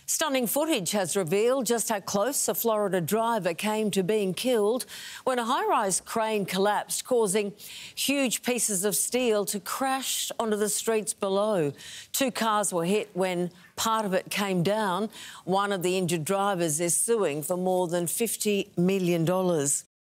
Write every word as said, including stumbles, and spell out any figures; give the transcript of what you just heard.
Stunning footage has revealed just how close a Florida driver came to being killed when a high-rise crane collapsed, causing huge pieces of steel to crash onto the streets below. Two cars were hit when part of it came down. One of the injured drivers is suing for more than fifty million dollars.